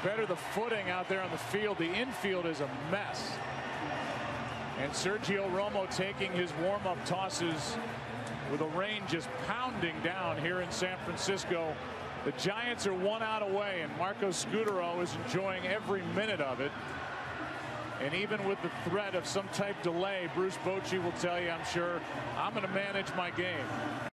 better the footing out there on the field. The infield is a mess. And Sergio Romo taking his warm-up tosses with the rain just pounding down here in San Francisco. The Giants are 1 out away, and Marco Scutaro is enjoying every minute of it. And even with the threat of some type delay, Bruce Bochy will tell you, I'm sure, I'm going to manage my game.